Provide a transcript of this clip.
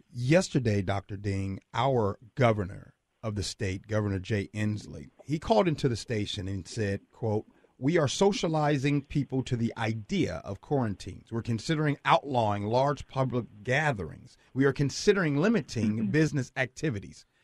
Yesterday, Dr. Ding, our governor of the state, Governor Jay Inslee, he called into the station and said, quote, "We are socializing people to the idea of quarantines. We're considering outlawing large public gatherings. We are considering limiting business activities.